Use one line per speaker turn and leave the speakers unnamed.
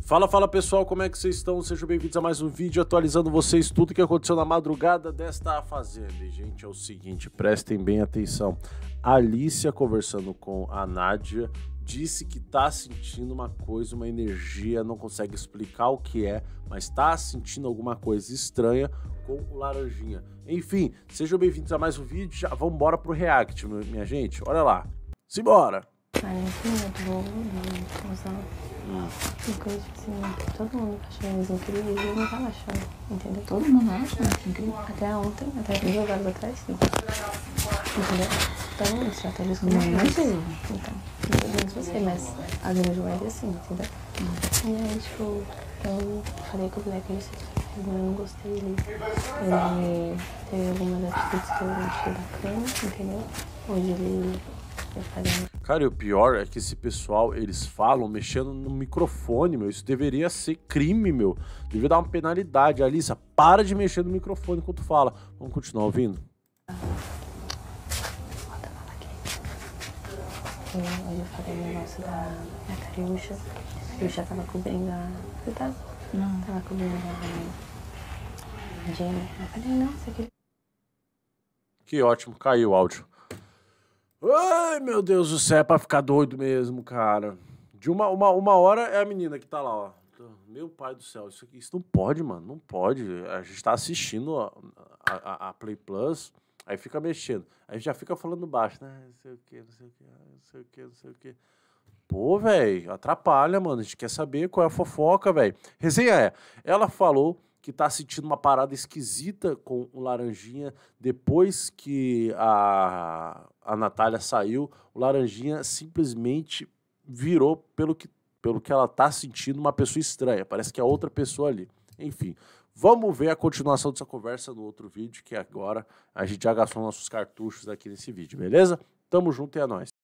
Fala, fala pessoal, como é que vocês estão? Sejam bem-vindos a mais um vídeo atualizando vocês tudo que aconteceu na madrugada desta fazenda. E, gente, é o seguinte, prestem bem atenção. A Alicia, conversando com a Nádia, disse que tá sentindo uma coisa, uma energia, não consegue explicar o que é, mas tá sentindo alguma coisa estranha com o Laranjinha. Enfim, sejam bem-vindos a mais um vídeo, já vamos embora pro react, minha gente. Olha lá, simbora!
Parece muito bom, coisa assim, todo mundo achando eles incríveis e eu não tava achando, entendeu?
Todo mundo acha incrível.
Até ontem, até 2 horas atrás, sim. Entendeu? Então, estratégias como
Não imagino.
Então, não sei você, mas a grande maioria sim, entendeu? E aí, tipo, eu falei com o Black, eu não gostei dele. Ele teve algumas atitudes que eu não achei bacana, entendeu? Hoje ele...
Cara, e o pior é que esse pessoal, eles falam mexendo no microfone, meu. Isso deveria ser crime, meu. Deveria dar uma penalidade. Alissa, para de mexer no microfone enquanto fala. Vamos continuar ouvindo?
Hoje eu falei o negócio da Cariúcha. A Cariúcha tava cobrindo a... Você tava?
Não.
Tava cobrindo a Jenny. Eu falei, não, isso aqui...
Que ótimo, caiu o áudio. Ai, meu Deus do céu, é pra ficar doido mesmo, cara. De uma hora é a menina que tá lá, ó. Meu pai do céu, isso não pode, mano, não pode. A gente tá assistindo a Play Plus, aí fica mexendo. Aí já fica falando baixo, né? Não sei o que, não sei o que, não sei o que, não sei o que. Pô, velho, atrapalha, mano. A gente quer saber qual é a fofoca, velho. Resenha é, ela falou que tá sentindo uma parada esquisita com o Laranjinha depois que a Natália saiu. O Laranjinha simplesmente virou, pelo que ela tá sentindo, uma pessoa estranha. Parece que é outra pessoa ali. Enfim, vamos ver a continuação dessa conversa no outro vídeo, que agora a gente já gastou nossos cartuchos aqui nesse vídeo, beleza? Tamo junto e é nóis.